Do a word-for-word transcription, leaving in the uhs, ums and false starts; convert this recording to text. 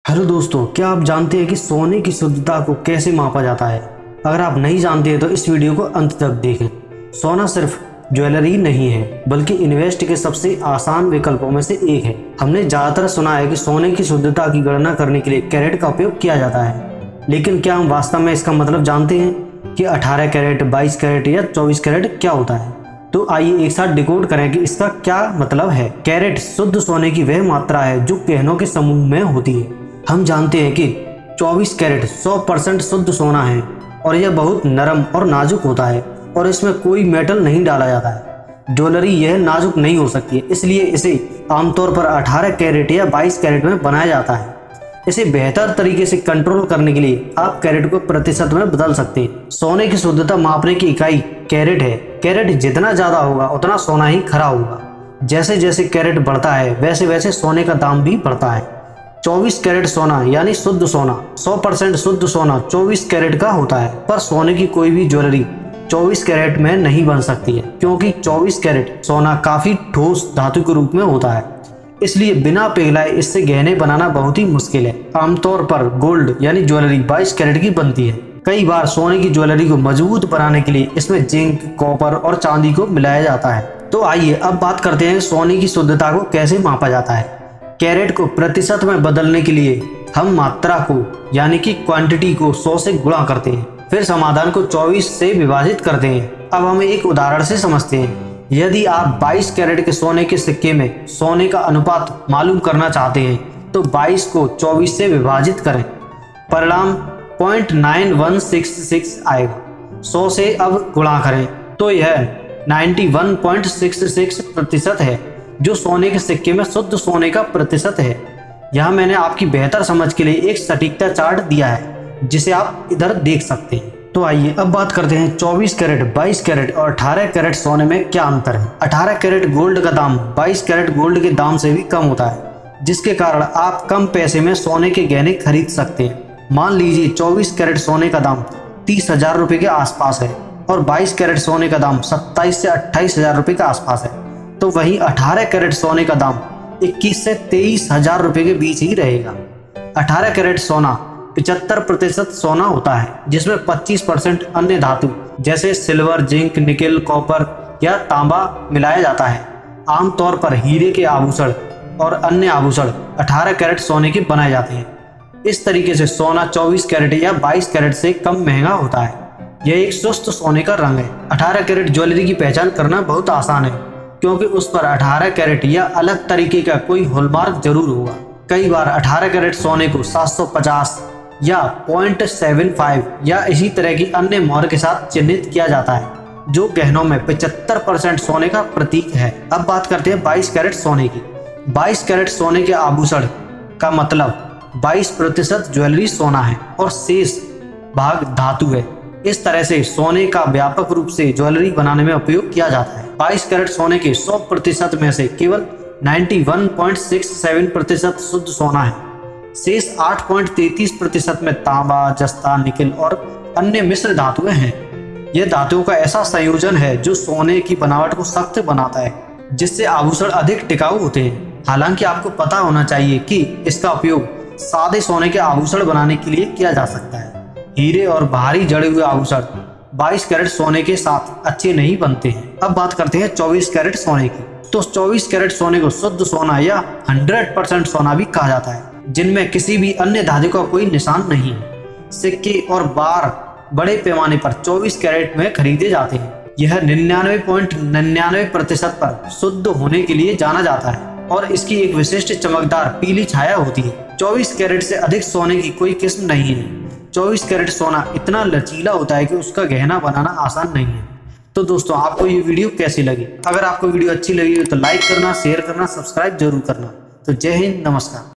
Hello दोस्तों, क्या आप जानते हैं कि सोने की शुद्धता को कैसे मापा जाता है? अगर आप नहीं जानते हैं तो इस वीडियो को अंत तक देखें। सोना सिर्फ ज्वेलरी नहीं है, बल्कि इन्वेस्ट के सबसे आसान विकल्पों में से एक है। हमने ज़्यादातर सुना है कि सोने की शुद्धता की गणना करने के लिए कैरेट का उपयोग किया जाता है, लेकिन क्या हम वास्तव में इसका मतलब जानते हैं कि अठारह कैरेट, बाईस कैरेट या चौबीस कैरेट क्या होता है? तो आइए एक साथ डिकोड करें कि इसका क्या मतलब है। कैरेट शुद्ध सोने की वह मात्रा है जो गहनों के समूह में होती है। हम जानते हैं कि चौबीस कैरेट सौ परसेंट शुद्ध सोना है और यह बहुत नरम और नाजुक होता है और इसमें कोई मेटल नहीं डाला जाता है। ज्वेलरी यह नाजुक नहीं हो सकती है, इसलिए इसे आमतौर पर अठारह कैरेट या बाईस कैरेट में बनाया जाता है। इसे बेहतर तरीके से कंट्रोल करने के लिए आप कैरेट को प्रतिशत में बदल सकते हैं। सोने की शुद्धता मापने की इकाई कैरेट है। कैरेट जितना ज्यादा होगा उतना सोना ही खरा होगा। जैसे जैसे कैरेट बढ़ता है वैसे वैसे सोने का दाम भी बढ़ता है। चौबीस कैरेट सोना यानी शुद्ध सोना, सौ परसेंट शुद्ध सोना चौबीस कैरेट का होता है, पर सोने की कोई भी ज्वेलरी चौबीस कैरेट में नहीं बन सकती है, क्योंकि चौबीस कैरेट सोना काफी ठोस धातु के रूप में होता है। इसलिए बिना पिघलाए इससे गहने बनाना बहुत ही मुश्किल है। आमतौर पर गोल्ड यानी ज्वेलरी बाईस कैरेट की बनती है। कई बार सोने की ज्वेलरी को मजबूत बनाने के लिए इसमें जिंक, कॉपर और चांदी को मिलाया जाता है। तो आइए अब बात करते हैं सोने की शुद्धता को कैसे मापा जाता है। कैरेट को प्रतिशत में बदलने के लिए हम मात्रा को यानी कि क्वांटिटी को सौ से गुणा करते हैं, फिर समाधान को चौबीस से विभाजित करते हैं। अब हम एक उदाहरण से समझते हैं। यदि आप बाईस कैरेट के सोने के सिक्के में सोने का अनुपात मालूम करना चाहते हैं तो बाईस को चौबीस से विभाजित करें। परिणाम point nine one six six आएगा। सौ से अब गुणा करें तो यह इक्यानवे पॉइंट छह छह प्रतिशत है, जो सोने के सिक्के में शुद्ध सोने का प्रतिशत है। यहाँ मैंने आपकी बेहतर समझ के लिए एक सटीकता चार्ट दिया है, जिसे आप इधर देख सकते हैं। तो आइए अब बात करते हैं चौबीस कैरेट, बाईस कैरेट और अठारह कैरेट सोने में क्या अंतर है। अठारह कैरेट गोल्ड का दाम बाईस कैरेट गोल्ड के दाम से भी कम होता है, जिसके कारण आप कम पैसे में सोने के गहने खरीद सकते हैं। मान लीजिए चौबीस कैरेट सोने का दाम तीस हजार रुपए के आसपास है और बाईस कैरेट सोने का दाम सत्ताईस से अट्ठाईस हजार रुपए के आसपास है, तो वहीं अठारह कैरेट सोने का दाम इक्कीस से तेईस हजार रुपए के बीच ही रहेगा। अठारह कैरेट सोना पचहत्तर प्रतिशत सोना होता है, जिसमें पच्चीस परसेंट अन्य धातु जैसे सिल्वर, जिंक, निकेल, कॉपर या तांबा मिलाया जाता है। आमतौर पर हीरे के आभूषण और अन्य आभूषण अठारह कैरेट सोने के बनाए जाते हैं। इस तरीके से सोना चौबीस कैरेट या बाईस कैरेट से कम महंगा होता है। यह एक शुद्ध सोने का रंग है। अठारह कैरेट ज्वेलरी की पहचान करना बहुत आसान है, क्योंकि उस पर अठारह कैरेट या अलग तरीके का कोई हॉलमार्क जरूर होगा। कई बार अठारह कैरेट सोने को सात सौ पचास या पॉइंट सेवन फाइव या इसी तरह की अन्य मोहर के साथ चिन्हित किया जाता है, जो गहनों में पचहत्तर परसेंट सोने का प्रतीक है। अब बात करते हैं बाईस कैरेट सोने की। बाईस कैरेट सोने के आभूषण का मतलब बाईस प्रतिशत ज्वेलरी सोना है और शेष भाग धातु है। इस तरह से सोने का व्यापक रूप से ज्वेलरी बनाने में उपयोग किया जाता है। बाईस कैरेट सोने के सौ प्रतिशत में से केवल इक्यानवे पॉइंट छह सात प्रतिशत शुद्ध सोना है। शेष आठ पॉइंट तीन तीन प्रतिशत में तांबा, जस्ता, निकेल और अन्य मिश्र धातुएं हैं। यह धातुओं का ऐसा संयोजन है जो सोने की बनावट को सख्त बनाता है, जिससे आभूषण अधिक टिकाऊ होते हैं। हालांकि आपको पता होना चाहिए कि इसका उपयोग सादे सोने के आभूषण बनाने के लिए किया जा सकता है। हीरे और भारी जड़े हुए आभूषण बाईस कैरेट सोने के साथ अच्छे नहीं बनते हैं। अब बात करते हैं चौबीस कैरेट सोने की। तो चौबीस कैरेट सोने को शुद्ध सोना या सौ परसेंट सोना भी कहा जाता है, जिनमें किसी भी अन्य धातु का कोई निशान नहीं है। सिक्के और बार बड़े पैमाने पर चौबीस कैरेट में खरीदे जाते हैं। यह निन्यानवे पॉइंट निन्यानवे प्रतिशत पर शुद्ध होने के लिए जाना जाता है और इसकी एक विशिष्ट चमकदार पीली छाया होती है। चौबीस कैरेट से अधिक सोने की कोई किस्म नहीं है। चौबीस कैरेट सोना इतना लचीला होता है कि उसका गहना बनाना आसान नहीं है। तो दोस्तों, आपको ये वीडियो कैसी लगी? अगर आपको वीडियो अच्छी लगी हो तो लाइक करना, शेयर करना, सब्सक्राइब जरूर करना। तो जय हिंद, नमस्कार।